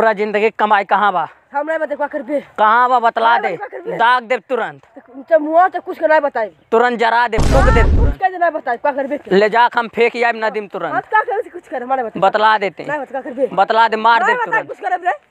तोरा जिंदगी कमाई कहाँ बा? हमरा बता का करबे कहाँ बा बतला दे, दाग दे तुरंत। तो मुआ तो कुछ ना बताई, तुरंत जरा दे, फूक दे तुरंत। कुछ ना बताई का करबे। ले जा हम फेंक आइब नदीम तुरंत। हां का करे कुछ कर हमारे बतला देते ना बता का करबे, बतला दे, मार दे तुरंत। कुछ करब रे।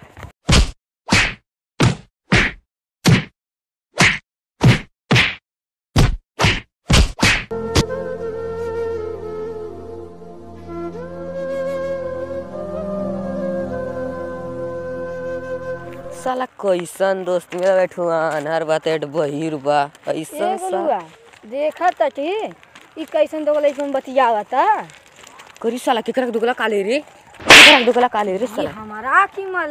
साला कैसन दोस्त मेरा बैठुआ अनहर बातेट बहिर बा ऐसन बोलुआ देखा त ठी ई कैसन दोगला इसमें बतियावता करी साला केकरा के दुगला काले रे, केकरा के दुगला काले रे साला। हमारा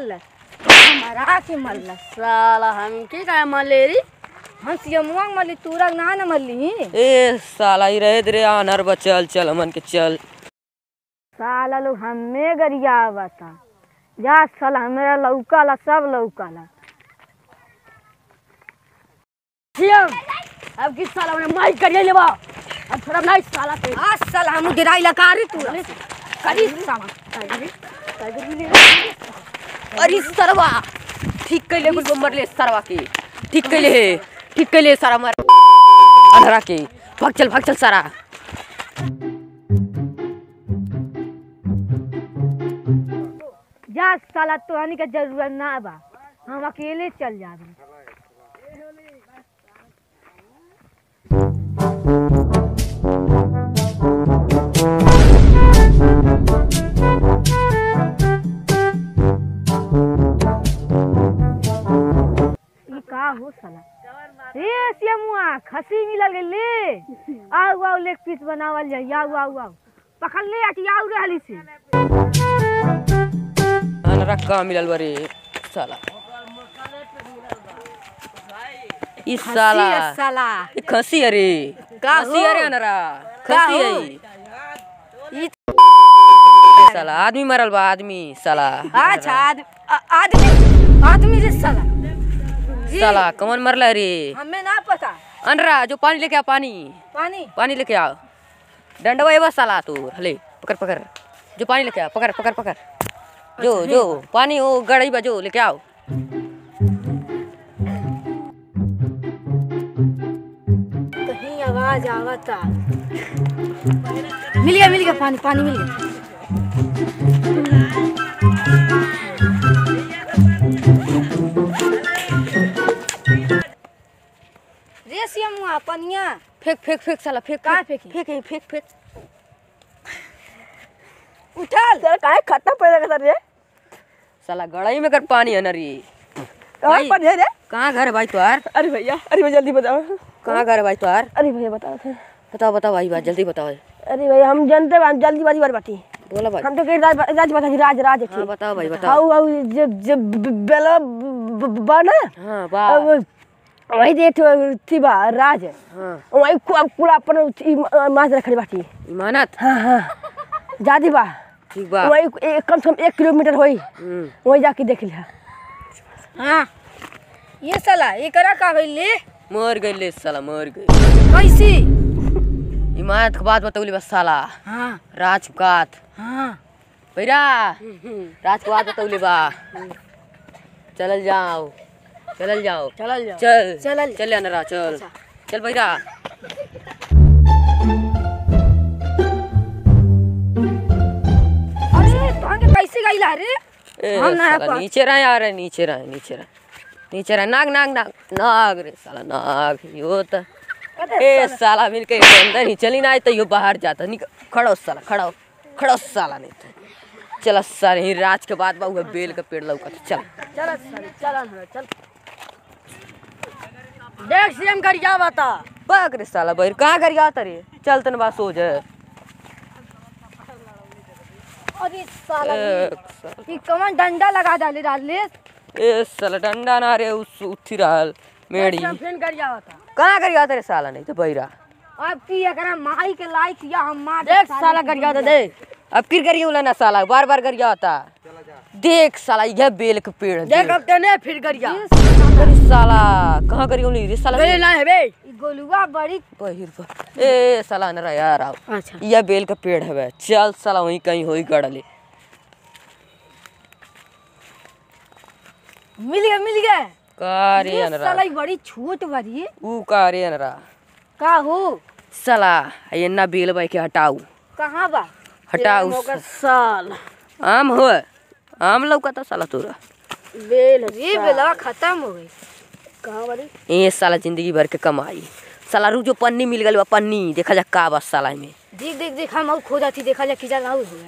की मल्ल साला हम की का मलेरी हम सियमुआ मल्ली तूरा ना न मल्ली। ए साला ई रहे रे अनहर बा, चल चल हमन के चल। साला लोग हमें गरियावता जा साला हमेरा लौकाला सब लौकाला। अब किस साला ने माइक करिए लेबा, अब थोड़ा नहीं साला के आ साला हम गिराई लगा रे तू करी सामा अरे सरवा ठीक कैले गुल मर ले सरवा के, ठीक कैले सारा मार अनहरा के। भाग चल सारा। जा साला तोहनी के जरूरत ना बा, हम अकेले चल जाबे। ई का हो साला रे सियमुआ खसी मिलल गेले। आउ लेग पीस बनावल जाई। आउ पकड़ ले आटी आउ रहली से अनहरा का मिलल बरे साला। ई साला ई खसी अरे खसी अरे अनहरा खसी है। ई साला आदमी मरल बा, आदमी साला। अच्छा आदमी रे साला कौन मरला रे? हमें ना पता। अनरा जो पानी लेके आ, पानी लेके आ। डंडवा एवा साला तू हले पकड़ जो पानी लेके आ, पकड़ जो पानी हो गड़ई बा, जो लेके आओ। कहीं आवाज आवता। मिल गया पानी मिल गया। रे सियमुआ पनिया फेंक साला फेंक। का फेंकी? फेंक उठा तेरा काहे खट्टा पैदा कर रे साला गड़ई में कर पानी है ना रे। कहां पर है रे? कहाँ घर है भाई तुहार? अरे भैया जल्दी बताओ कहाँ घर है भाई तुहार? अरे भैया बताओ थे। बताओ भाई बात जल्दी बताओ। अरे भैया हम जानते हैं जल्दी बाजी बार बाटी बोला भाई। हम तो कह राज बता राज हाँ बताओ भाई बताओ। आओ जब बेला बना हाँ बा वही दे थी बा राज। हाँ वही कुला अपन माछ रखड़ी बाटी इमानत। हाँ जादी बा ठीक बा। वही कम से कम 1 किलोमीटर होई, वही जाके देख लिया। हाँ ये साला एकरा का भइले? मर गई साला मर गई। कैसी? इमानत के बात बतौली बस साला। हाँ राजकात हाँ भैरा राज के बात बतौली बा। चल जाओ चल अनरा चल भैरा। अरे तोहके कैसे गइला रे? हम ना साला नीचे रहे यार, नीचे रहे। नाग रे साला नाग यो त। ए साला मिल के अंदर ही चली ना तो यो बाहर जाता। खड़ो साला नहीं तो चल सारे ही राज के बाद बाबू बेल का पेड़ लौका चल देख सीएम गरिया बता पक रे साला बहिर कहाँ गरिया रे। चल तन बा सोच। अरे साला ई कौन डंडा लगा डाले ए साला डंडा ना रे उस उठी रहल मेड़ी। फेन गरिया बता कहाँ गरिया रे साला नहीं तो बहिरा। अब की एकरा माई के लायक या हम मार देख साला गरिया दे अब फिर गरिया ना साला बार गरिया होता। देख साला यह बेल के पेड़ देख अब तेने फिर गरिया। अरे साला कहाँ गरिया रे साला गले ना है बे ई गोलुआ बड़ी बहिर ए साला न यार आओ। अच्छा यह बेल का पेड़ है चल साला वहीं कहीं होई गड़ले। मिल गया का रे ये अनरा साला ई बड़ी छोट बड़ी ऊ का रे अनरा का हो साला ये ना बेल बाई के हटाऊ कहाँ बा हटाऊ साला आम हो आम लौकता साला तोरा बेल ये बेलवा खत्म हो गई कहाँ वाली ए साला जिंदगी भर के कमाई साला रू जो पन्नी मिल गई बा पन्नी देखा जा का बस साला में देख हम खो जाती देखा जा किजा ना हो गए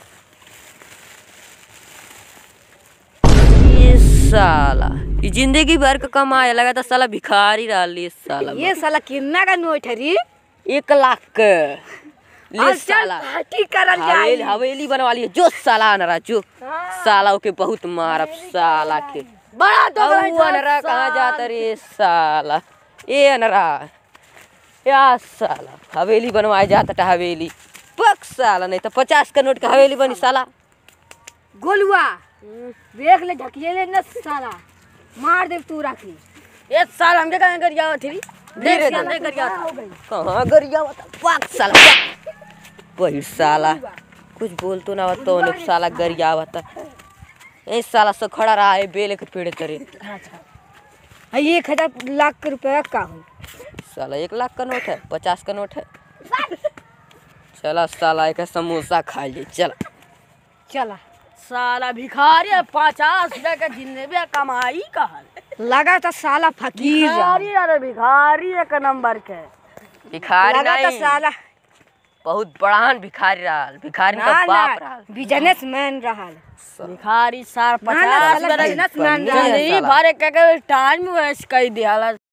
ये साला ये जिंदगी भर के कमाए लगा था साला भिखारी रहा साला ये साला कितना का नोट है री 1 लाख के ले और चल साला पार्टी करल जाए हवेली हवेली बनवा लिए जो साला अनरा जो साला के बहुत मारब साला के बड़ा तो औ अनरा कहाँ जाता रे साला ए अनरा या साला हवेली बनवाए जाता था हवेली पक साला नहीं तो 50 का नोट का हवेली बनी साला गोलुआ देख ले ढकिए ले न साला मार दे तू राखी ये साला हमके कहाँ कर जाओ थी धीरे देख धीरे कर जाओ कहाँ गरिया बता पक साला वही साला कुछ बोल तो ना बता उन्हें साला गरिया बता ए साला से खड़ा रहा है बेले के पेड़ तरे 1 लाख रुपया का हो साला 1 लाख का नोट है 50 का नोट है चला साला एक समोसा खा ले चला चला साला भिखारी 50 रुपया का जिंदगी में कमाई कहा लगा था साला फकीर भिखारी अरे भिखारी एक नंबर के भिखारी लगा था नहीं साला बहुत बड़ान भिखारी रहा भिखारी का ना बाप रहा बिजनेसमैन रहा भिखारी सार ना, 50 साला बिजनेसमैन रहा साला। जिंदगी भर के टाइम वेस्ट कर दिया